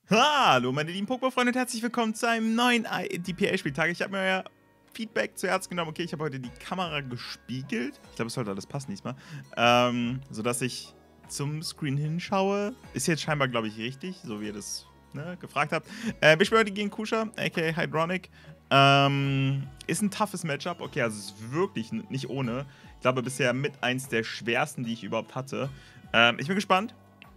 Hallo meine lieben Pokémon-Freunde und herzlich willkommen zu einem neuen DPA-Spieltag. Ich habe mir euer Feedback zu Herzen genommen. Okay, ich habe heute die Kamera gespiegelt. Ich glaube, es sollte alles passen diesmal. Sodass ich zum Screen hinschaue. Ist jetzt scheinbar, glaube ich, richtig, so wie ihr das gefragt habt. Wir spielen heute gegen Kusha, aka Hydronic. Ist ein toughes Matchup. Okay, also es ist wirklich nicht ohne. Ich glaube, bisher mit eins der schwersten, die ich überhaupt hatte. Ich bin gespannt.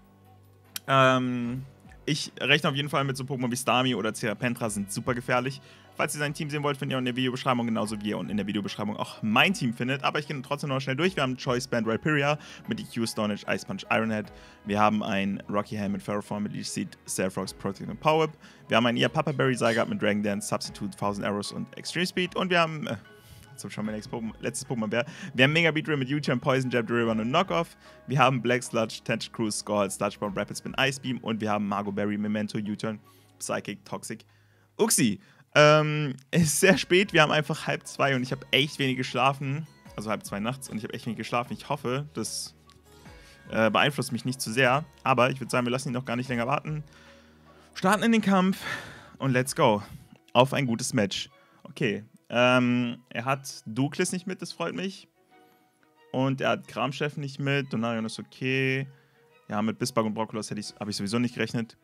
Ich rechne auf jeden Fall mit so Pokémon wie Starmie oder Serpentra, sind super gefährlich. Falls ihr sein Team sehen wollt, findet ihr auch in der Videobeschreibung, genauso wie ihr unten in der Videobeschreibung auch mein Team findet. Aber ich gehe trotzdem noch schnell durch. Wir haben Choice Band Rhyperior mit EQ, Stonage, Ice Punch, Ironhead. Wir haben ein Rocky Helm mit Ferroform mit Leech Seed, Cellfrogs, Protect und Power Whip. Wir haben ein Ia Papa Berry Zygarde mit Dragon Dance, Substitute, 1000 Arrows und Extreme Speed. Und wir haben so schon mein letztes Pokémon wäre. Wir haben Mega Beedrill mit U-Turn, Poison Jab, Durban und Knockoff. Wir haben Black Sludge, Tentacle Cruise, Scald, Sludge Bomb, Rapid Spin, Ice Beam. Und wir haben Margot Berry, Memento, U-Turn, Psychic, Toxic, Uxie. Es ist sehr spät, wir haben einfach 1:30 und ich habe echt wenig geschlafen. Also 1:30 nachts und ich habe echt wenig geschlafen. Ich hoffe, das beeinflusst mich nicht zu sehr. Aber ich würde sagen, wir lassen ihn noch gar nicht länger warten. Starten in den Kampf und let's go. Auf ein gutes Match. Okay. Er hat Douglas nicht mit, das freut mich. Und er hat Kramchef nicht mit. Donarion ist okay. Ja, mit Bisbag und Brokkolos habe ich sowieso nicht gerechnet.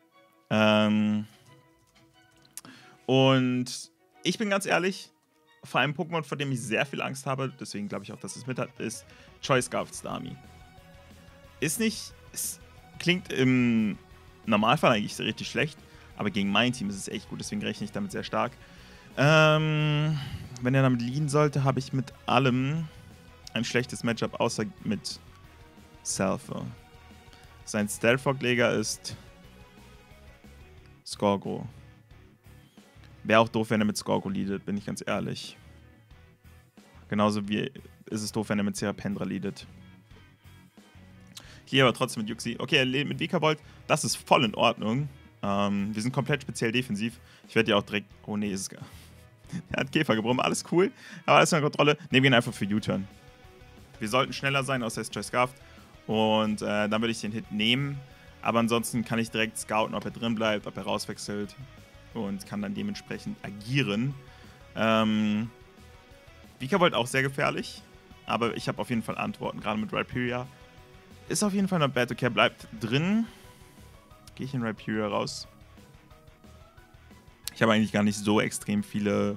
Und ich bin ganz ehrlich, vor einem Pokémon, vor dem ich sehr viel Angst habe, deswegen glaube ich auch, dass es mit hat, ist Choice Scarf Starmie. Es klingt im Normalfall eigentlich richtig schlecht, aber gegen mein Team ist es echt gut, deswegen rechne ich damit sehr stark. Wenn er damit leaden sollte, habe ich mit allem ein schlechtes Matchup, außer mit Salfer. Sein Stealth-Leger ist Skorgo. Wäre auch doof, wenn er mit Skorgo leadet, bin ich ganz ehrlich. Genauso wie ist es doof, wenn er mit Serapendra leadet. Hier aber trotzdem mit Uxie. Okay, er lebt mit Vikavolt. Das ist voll in Ordnung. Wir sind komplett speziell defensiv. Ich werde ja auch direkt... Oh nee, ist es gar... Er hat Käfer gebrummt, alles cool. Aber alles in der Kontrolle. Ne, wir gehen einfach für U-Turn. Wir sollten schneller sein, außer er ist Choice Scarf. Und dann würde ich den Hit nehmen. Aber ansonsten kann ich direkt scouten, ob er drin bleibt, ob er rauswechselt. Und kann dann dementsprechend agieren. Vikavolt auch sehr gefährlich. Aber ich habe auf jeden Fall Antworten, gerade mit Rhyperior. Ist auf jeden Fall not bad. Okay, er bleibt drin. Gehe ich in Rhyperior raus? Ich habe eigentlich gar nicht so extrem viele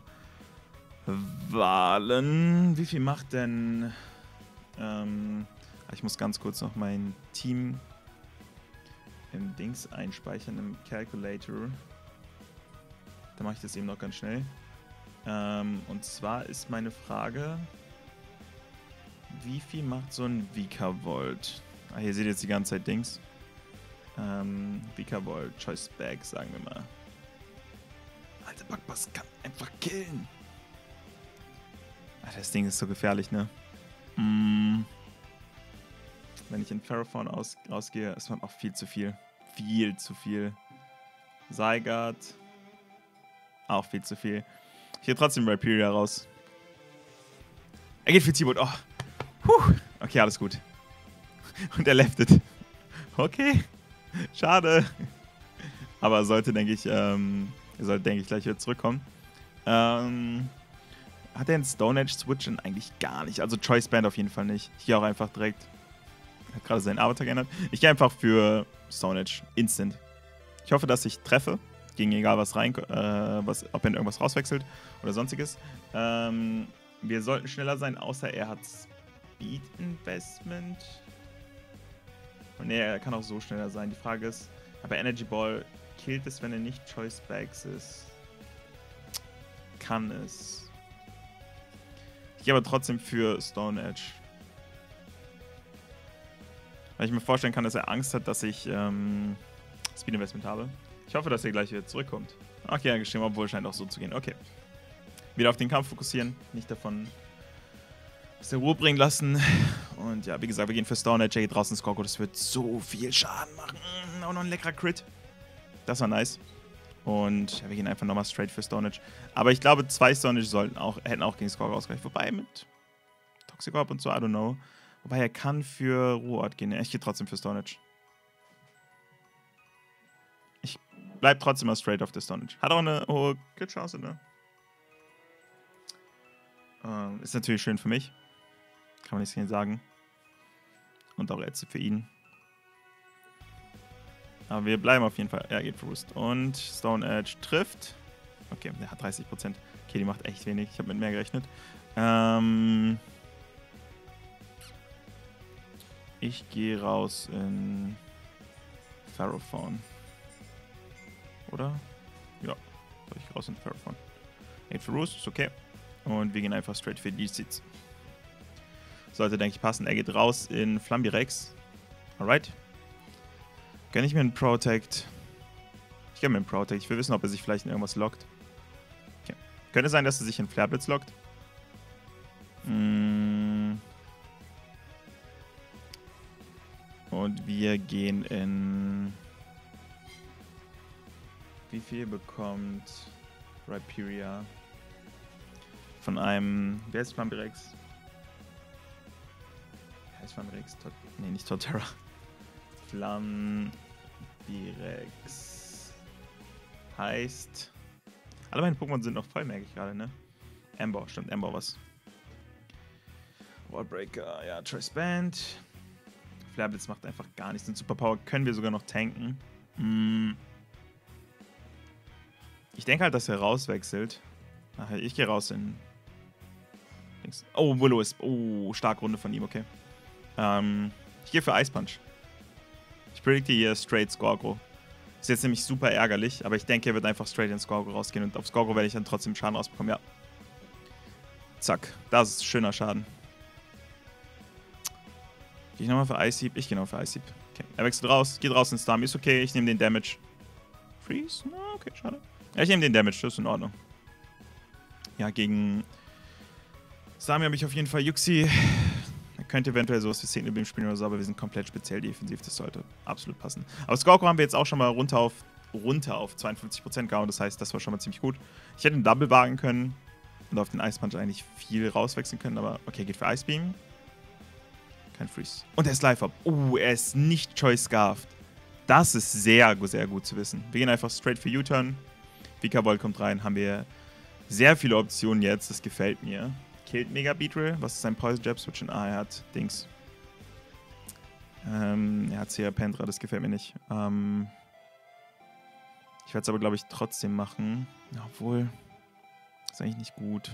Wahlen. Wie viel macht denn... ich muss ganz kurz noch mein Team im Dings einspeichern, im Calculator. Da mache ich das eben noch ganz schnell. Und zwar ist meine Frage... Wie viel macht so ein Vikavolt? Ah, hier seht ihr jetzt die ganze Zeit Dings. Vikavolt, Choice Bag, sagen wir mal. Alter, Backbass kann einfach killen. Ach, das Ding ist so gefährlich, ne? Wenn ich in Ferrophone rausgehe, ist man auch viel zu viel. Viel zu viel. Zygarde. Auch viel zu viel. Ich gehe trotzdem Rhyperior raus. Er geht für T-Boot. Oh. Puh. Okay, alles gut. Und er leftet. Okay. Schade. Aber er sollte, denke ich, gleich wieder zurückkommen. Hat er einen Stone Edge Switch? Eigentlich gar nicht. Also Choice Band auf jeden Fall nicht. Ich gehe auch einfach direkt. Hat gerade seinen Avatar geändert. Ich gehe einfach für Stone Edge. Instant. Ich hoffe, dass ich treffe. Gegen egal was rein, ob er irgendwas rauswechselt oder sonstiges. Wir sollten schneller sein, außer er hat Speed Investment. Und nee, er kann auch so schneller sein. Die Frage ist, aber Energy Ball killt es, wenn er nicht Choice Bags ist? Kann es. Ich gehe aber trotzdem für Stone Edge. Weil ich mir vorstellen kann, dass er Angst hat, dass ich Speed Investment habe. Ich hoffe, dass er gleich wieder zurückkommt. Okay, er geschrieben, obwohl es scheint auch so zu gehen. Okay. Wieder auf den Kampf fokussieren, nicht davon aus der Ruhe bringen lassen. Und ja, wie gesagt, wir gehen für Stone Edge, er geht draußen Skorgo, das wird so viel Schaden machen. Auch noch ein leckerer Crit. Das war nice. Und ja, wir gehen einfach nochmal straight für Stone Edge. Aber ich glaube, 2 Stone Edge hätten auch gegen Skorgo ausgereicht. Wobei mit Toxic Orb und so, I don't know. Wobei er kann für Ruheort gehen. Ich gehe trotzdem für Stone Edge. Bleibt trotzdem mal straight auf der Stonage. Hat auch eine hohe Crit-Chance, ne? Ist natürlich schön für mich. Kann man nichts gegen sagen. Und auch jetzt für ihn. Aber wir bleiben auf jeden Fall. Er geht für Roost. Und Stone Edge trifft. Okay, der hat 30%. Okay, die macht echt wenig. Ich habe mit mehr gerechnet. Ich gehe raus in Ferrophone. Oder? Ja, ich gehe raus in Ferrophone. Geht für Roost, ist okay. Und wir gehen einfach straight für die Seeds. Sollte, denke ich, passen. Er geht raus in Flambirex. Alright. Gönne ich mir einen Protect? Ich gönne mir einen Protect. Ich will wissen, ob er sich vielleicht in irgendwas lockt. Okay. Könnte sein, dass er sich in Flareblitz lockt. Und wir gehen in... Wie viel bekommt Rhyperior von einem... Wer ist Flambirex? Wer ist Flambirex? Nee, nicht Torterra. Flambirex heißt... Alle meine Pokémon sind noch voll, merke ich gerade, ne? Ember, stimmt, Ember was. Wallbreaker, ja, Choice Band. Flareblitz macht einfach gar nichts. Den Superpower können wir sogar noch tanken. Ich denke halt, dass er rauswechselt. Ach, ich gehe raus in... Oh, Willow ist... Oh, starke Runde von ihm, okay. Ich gehe für Ice Punch. Ich predikte hier straight Skorgo. Ist jetzt nämlich super ärgerlich, aber ich denke, er wird einfach straight in Skorgo rausgehen und auf Skorgo werde ich dann trotzdem Schaden rausbekommen, ja. Zack, das ist schöner Schaden. Gehe ich nochmal für Ice Heap? Ich gehe nochmal für Ice Heap. Okay, er wechselt raus, geht raus in Starmie, ist okay, ich nehme den Damage. Freeze? No, okay, schade. Ja, ich nehme den Damage, das ist in Ordnung. Ja, gegen Starmie habe ich auf jeden Fall Yuxi. Er könnte eventuell sowas wie Signal Beam spielen oder so, aber wir sind komplett speziell defensiv, das sollte absolut passen. Aber Skorko haben wir jetzt auch schon mal runter auf 52% gehauen, das heißt, das war schon mal ziemlich gut. Ich hätte einen Double wagen können und auf den Ice Punch eigentlich viel rauswechseln können, aber okay, geht für Ice Beam. Kein Freeze. Und er ist Life-Up. Er ist nicht Choice Scarfed. Das ist sehr, sehr gut zu wissen. Wir gehen einfach straight für U-Turn. Vikavolt kommt rein, haben wir sehr viele Optionen jetzt, das gefällt mir. Killt Mega Beetle. Was ist sein Poison Jab Switch? Er hat Dings. Er hat Sierra Pendra, das gefällt mir nicht. Ich werde es aber, glaube ich, trotzdem machen. Obwohl, ist eigentlich nicht gut.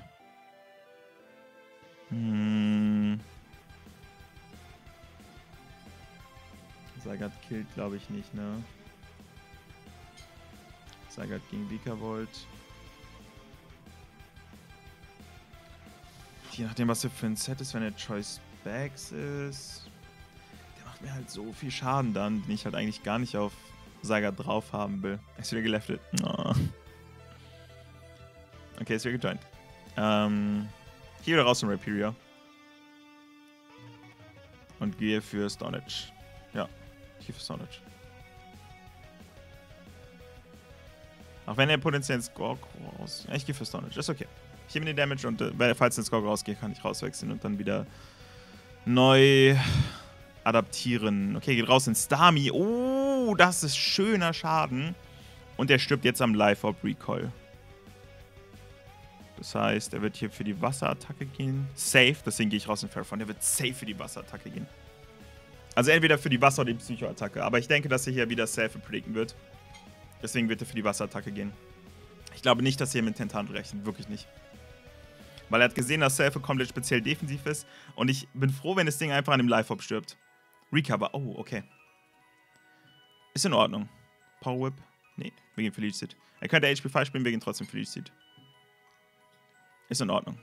Sagat killt, glaube ich, nicht, ne? Sagat gegen Vikavolt. Je nachdem, was er für ein Set ist, wenn er Choice Bags ist. Der macht mir halt so viel Schaden dann, den ich halt eigentlich gar nicht auf Sagat drauf haben will. Er ist wieder gelevelt. Oh. Okay, ist wieder gejoint. Ich gehe wieder raus zum Rhyperior. Und gehe für Stonage. Ja, ich gehe für Stonage. Auch wenn er potenziell ins Skorko raus... Ja, ich gehe für Stonage, ist okay. Ich gebe mir den Damage und falls der Skorko rausgeht, kann ich rauswechseln und dann wieder neu adaptieren. Okay, geht raus in Starmie. Oh, das ist schöner Schaden. Und er stirbt jetzt am Life-Orb Recoil. Das heißt, er wird hier für die Wasserattacke gehen. Safe, deswegen gehe ich raus in Ferrophone. Der wird safe für die Wasserattacke gehen. Also entweder für die Wasser- oder die Psychoattacke. Aber ich denke, dass er hier wieder safe predikten wird. Deswegen wird er für die Wasserattacke gehen. Ich glaube nicht, dass er mit Tentan rechnet. Wirklich nicht. Weil er hat gesehen, dass Selfie komplett speziell defensiv ist. Und ich bin froh, wenn das Ding einfach an dem Life-Hop stirbt. Recover. Oh, okay. Ist in Ordnung. Power Whip. Nee, wir gehen für Leech Seed. Er könnte HP 5 spielen, wir gehen trotzdem für Leech Seed. Ist in Ordnung.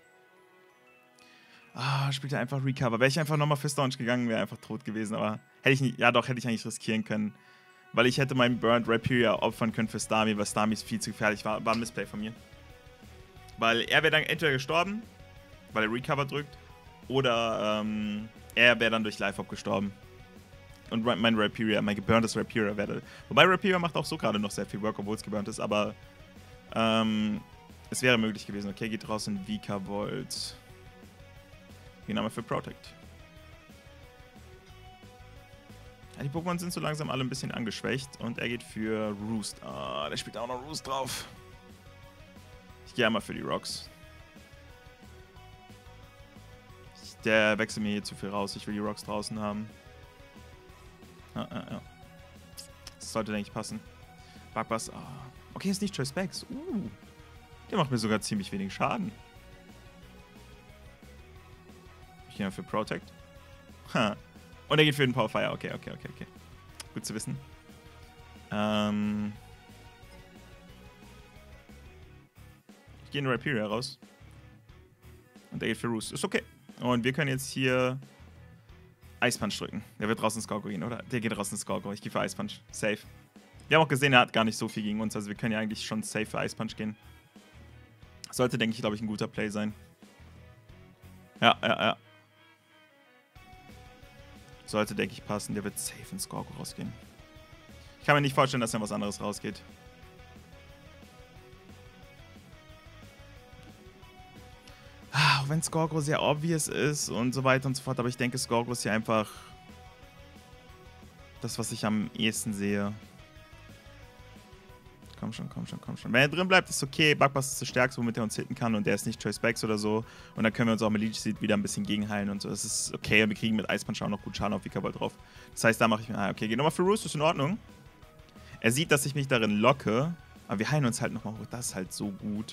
Spielt er einfach Recover. Wäre ich einfach nochmal für Staunch gegangen, wäre einfach tot gewesen. Aber hätte ich nicht. Ja, doch, hätte ich eigentlich riskieren können. Weil ich hätte meinen Burnt Rhyperior opfern können für Starmie, weil Starmie viel zu gefährlich war. War ein Missplay von mir. Weil er wäre dann entweder gestorben, weil er Recover drückt, oder er wäre dann durch Life-Hop gestorben. Und mein Rhyperior, mein geburntes Rhyperior wäre... Wobei Rhyperior macht auch so gerade noch sehr viel Work, obwohl es geburnt ist, aber es wäre möglich gewesen. Okay, geht raus in Vikavolt. Gehen wir für Protect. Ja, die Pokémon sind so langsam alle ein bisschen angeschwächt. Und er geht für Roost. Ah, der spielt auch noch Roost drauf. Ich gehe einmal für die Rocks. Der wechselt mir hier zu viel raus. Ich will die Rocks draußen haben. Ja. Das sollte, denke ich, passen. Bugbass. Ah. Okay, ist nicht Choice Specs. Der macht mir sogar ziemlich wenig Schaden. Ich gehe mal für Protect. Und er geht für den Power Fire. Okay. Gut zu wissen. Ich gehe in Rhyperior raus. Und er geht für Roost. Ist okay. Und wir können jetzt hier Ice Punch drücken. Der wird draußen Skorgo gehen, oder? Der geht draußen Skorgo. Ich gehe für Ice Punch. Safe. Wir haben auch gesehen, er hat gar nicht so viel gegen uns. Also wir können ja eigentlich schon safe für Ice Punch gehen. Sollte, denke ich, glaube ich, ein guter Play sein. Ja. Sollte, denke ich, passen. Der wird safe in Skorgo rausgehen. Ich kann mir nicht vorstellen, dass er was anderes rausgeht. Auch wenn Skorgo sehr obvious ist und so weiter und so fort. Aber ich denke, Skorgo ist ja einfach das, was ich am ehesten sehe. Komm schon. Wenn er drin bleibt, ist okay. Bugbass ist das Stärkste, womit er uns hitten kann. Und der ist nicht Choice Specs oder so. Und dann können wir uns auch mit Leech Seed wieder ein bisschen gegenheilen und so. Das ist okay. Und wir kriegen mit Ice Punch auch noch gut Schaden auf Vikavolt drauf. Das heißt, da mache ich mir... okay, geh nochmal für Roost, ist in Ordnung. Er sieht, dass ich mich darin locke. Aber wir heilen uns halt nochmal hoch. Das ist halt so gut.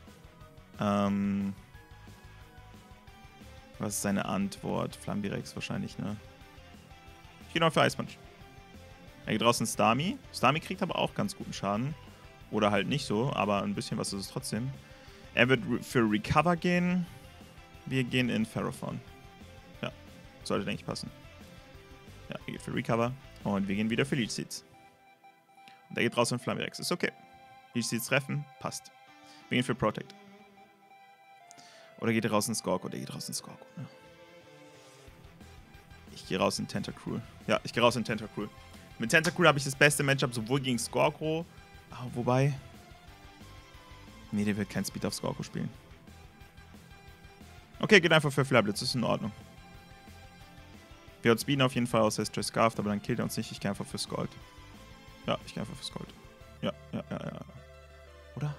Was ist seine Antwort? Flambirex wahrscheinlich, ne? Ich gehe noch für Ice Punch. Er geht draußen Starmie. Starmie kriegt aber auch ganz guten Schaden. Oder halt nicht so, aber ein bisschen was ist es trotzdem. Er wird für Recover gehen. Wir gehen in Ferrophone. Ja, sollte, denke ich, passen. Ja, er geht für Recover. Und wir gehen wieder für Leech Seeds. Und er geht draußen in Flambirex. Ist okay. Leech Seeds treffen, passt. Wir gehen für Protect. Oder geht er raus in Skorgo? Der geht raus in Skorgo, ne? Ich gehe raus in Tentacruel. Ja, ich gehe raus in Tentacruel. Mit Tentacruel habe ich das beste Matchup, sowohl gegen Skorgo, wobei... Nee, der wird kein Speed auf Skorgo spielen. Okay, geht einfach für Flareblitz, ist in Ordnung. Wir outspeeden auf jeden Fall aus der Stress Scarf, aber dann killt er uns nicht. Ich gehe einfach für Scald. Ja, ich gehe einfach für Scald. Ja. Oder?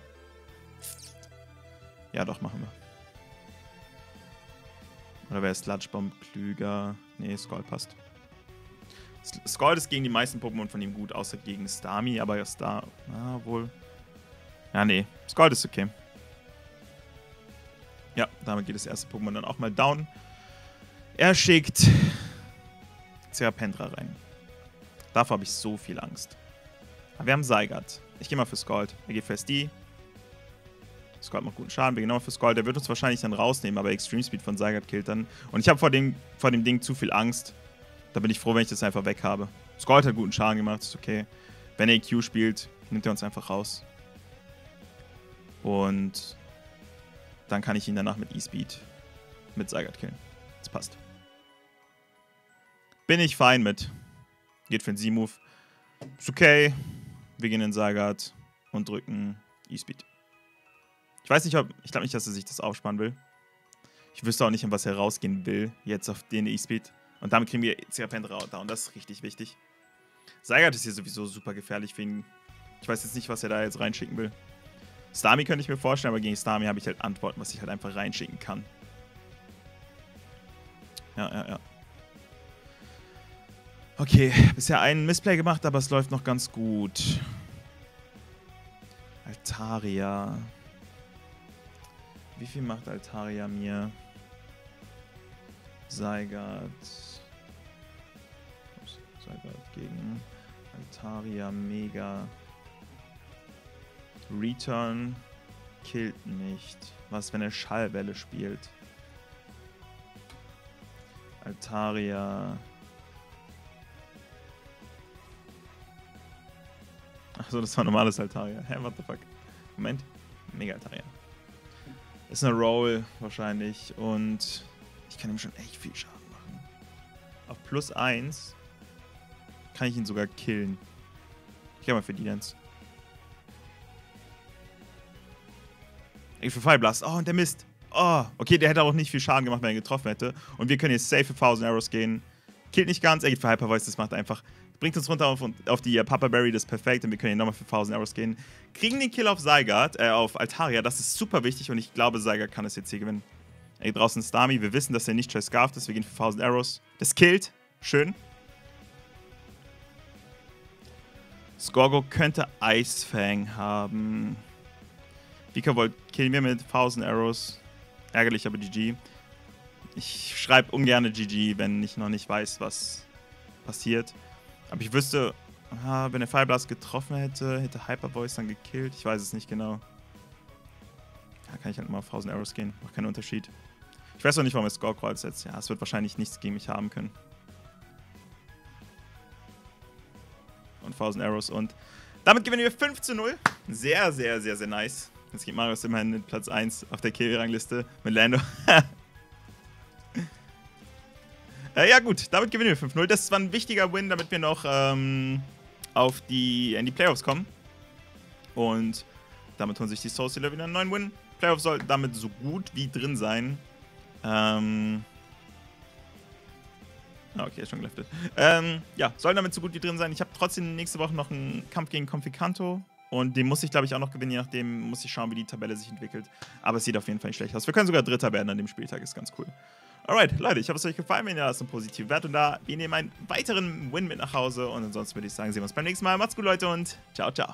Ja, doch, machen wir. Oder wäre Sludge Bomb klüger? Nee, Scald passt. Scald ist gegen die meisten Pokémon von ihm gut, außer gegen Starmie, aber wohl. Ja, nee. Scald ist okay. Ja, damit geht das erste Pokémon dann auch mal down. Er schickt Serpentera rein. Davor habe ich so viel Angst. Aber wir haben Zygarde. Ich gehe mal für Scald. Er geht für SD. Scald macht guten Schaden. Wir gehen nochmal für Scald. Der wird uns wahrscheinlich dann rausnehmen, aber Extreme Speed von Zygarde killt dann. Und ich habe vor dem Ding zu viel Angst. Da bin ich froh, wenn ich das einfach weg habe. Scald hat guten Schaden gemacht, ist okay. Wenn er EQ spielt, nimmt er uns einfach raus. Und dann kann ich ihn danach mit E-Speed mit Zygarde killen. Das passt. Bin ich fein mit. Geht für den Z-Move. Ist okay. Wir gehen in Zygarde und drücken E-Speed. Ich weiß nicht, ich glaube nicht, dass er sich das aufsparen will. Ich wüsste auch nicht, an was er rausgehen will, jetzt auf den E-Speed. Und damit kriegen wir Serpentera down. Das ist richtig wichtig. Zygarde ist hier sowieso super gefährlich für ihn. Ich weiß jetzt nicht, was er da jetzt reinschicken will. Starmie könnte ich mir vorstellen, aber gegen Starmie habe ich halt Antworten, was ich halt einfach reinschicken kann. Ja. Okay, bisher einen Missplay gemacht, aber es läuft noch ganz gut. Altaria. Wie viel macht Altaria mir? Zygarde gegen Altaria Mega. Return killt nicht. Was, wenn er Schallwelle spielt? Altaria. Achso, das war normales Altaria. Hä, what the fuck? Moment. Mega Altaria. Ist eine Roll wahrscheinlich und ich kann ihm schon echt viel Schaden machen. Auf +1 kann ich ihn sogar killen. Ich gehe mal für die Dance. Ich für Fire Blast. Oh, und der Mist. Oh, okay, der hätte auch nicht viel Schaden gemacht, wenn er getroffen hätte. Und wir können jetzt safe für 1000 Arrows gehen. Killt nicht ganz, er geht für Hyper Voice, das macht einfach. Bringt uns runter auf die Papa Berry, das ist perfekt und wir können hier nochmal für 1000 Arrows gehen. Kriegen den Kill auf Zygarde, auf Altaria, das ist super wichtig und ich glaube, Zygarde kann das jetzt hier gewinnen. Er geht draußen Starmie, wir wissen, dass er nicht Scarfed ist, wir gehen für 1000 Arrows. Das killt, schön. Skorgo könnte Icefang haben. Vikavolt killen wir mit 1000 Arrows. Ärgerlich, aber GG. Ich schreibe ungern GG, wenn ich noch nicht weiß, was passiert. Aber ich wüsste, wenn er Fireblast getroffen hätte, hätte Hyper Voice dann gekillt. Ich weiß es nicht genau. Da kann ich halt mal auf 1000 Arrows gehen. Macht keinen Unterschied. Ich weiß auch nicht, warum er Skorgo setzt. Ja, es wird wahrscheinlich nichts gegen mich haben können. Und 1000 Arrows und damit gewinnen wir 5:0. Sehr, sehr, sehr, sehr nice. Jetzt geht Marius immerhin mit Platz 1 auf der Kill-Rangliste mit Lando. Ja gut, damit gewinnen wir 5:0. Das war ein wichtiger Win, damit wir noch in die Playoffs kommen. Und damit holen sich die Soul Stealer wieder einen neuen Win. Playoffs sollten damit so gut wie drin sein. Okay, ist schon geleftet. Ja, soll damit so gut wie drin sein. Ich habe trotzdem nächste Woche noch einen Kampf gegen Conficanto. Und den muss ich, glaube ich, auch noch gewinnen. Je nachdem muss ich schauen, wie die Tabelle sich entwickelt. Aber es sieht auf jeden Fall nicht schlecht aus. Wir können sogar Dritter werden an dem Spieltag. Ist ganz cool. Alright, Leute, ich hoffe, es euch gefallen. Wenn ja, lasst eine positive Wertung da. Wir nehmen einen weiteren Win mit nach Hause. Und ansonsten würde ich sagen, sehen wir uns beim nächsten Mal. Macht's gut, Leute, und ciao, ciao.